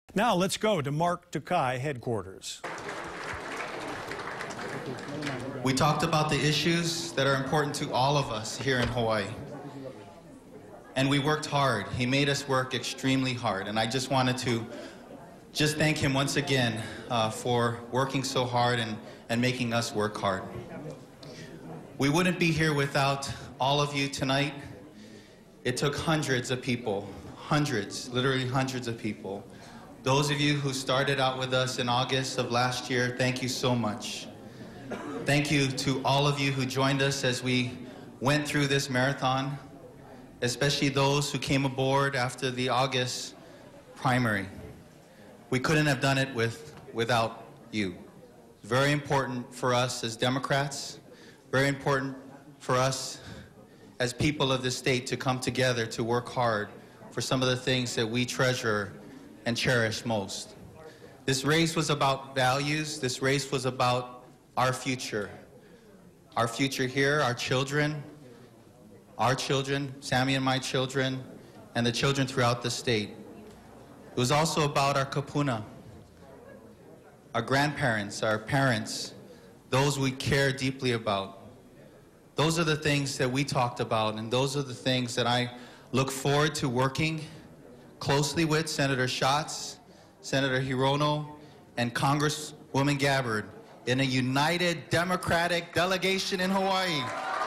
Now let's go to Mark Takai headquarters. We talked about the issues that are important to all of us here in Hawaii. And we worked hard. He made us work extremely hard. And I just wanted to thank him once again for working so hard and making us work hard. We wouldn't be here without all of you tonight. It took hundreds of people, hundreds, literally hundreds of people. Those of you who started out with us in August of last year, thank you so much. Thank you to all of you who joined us as we went through this marathon, especially those who came aboard after the August primary. We couldn't have done it without you. It's very important for us as Democrats, very important for us as people of this state to come together to work hard for some of the things that we treasure and cherish most. This race was about values. This race was about our future. Our future here, our children, Sammy and my children, and the children throughout the state. It was also about our kapuna, our grandparents, our parents, those we care deeply about. Those are the things that we talked about, and those are the things that I look forward to working closely with Senator Schatz, Senator Hirono, and Congresswoman Gabbard in a united Democratic delegation in Hawaii.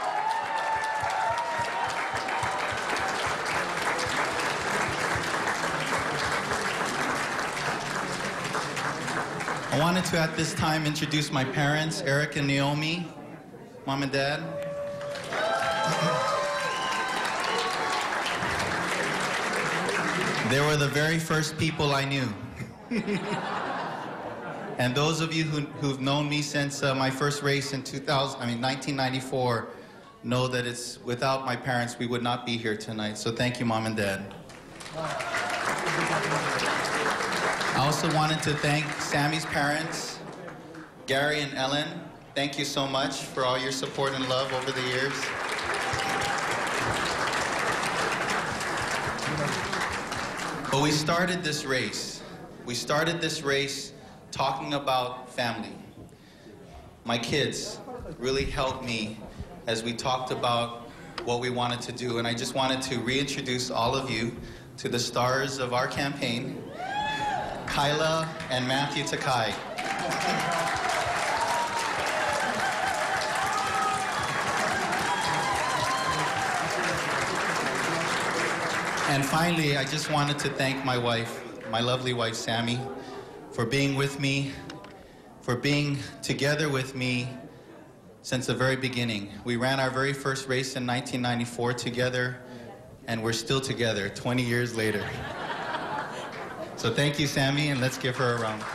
I wanted to at this time introduce my parents, Eric and Naomi, Mom and Dad. They were the very first people I knew. And those of you who've known me since my first race in 1994 know that it's without my parents we would not be here tonight. So thank you, Mom and Dad. I also wanted to thank Sammy's parents, Gary and Ellen. Thank you so much for all your support and love over the years. But we started this race. We started this race talking about family. My kids really helped me as we talked about what we wanted to do, and I just wanted to reintroduce all of you to the stars of our campaign, Kyla and Matthew Takai. And finally, I just wanted to thank my wife, my lovely wife, Sammy, for being with me, for being together with me since the very beginning. We ran our very first race in 1994 together, and we're still together 20 years later. So thank you, Sammy, and let's give her a round.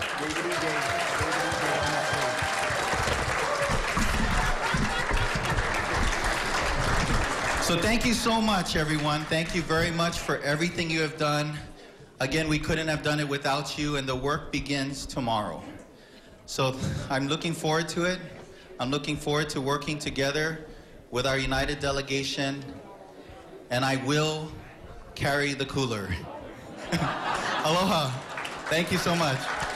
So thank you so much, everyone. Thank you very much for everything you have done. Again, we couldn't have done it without you, and the work begins tomorrow. So I'm looking forward to it. I'm looking forward to working together with our united delegation, and I will carry the cooler. Aloha. Thank you so much.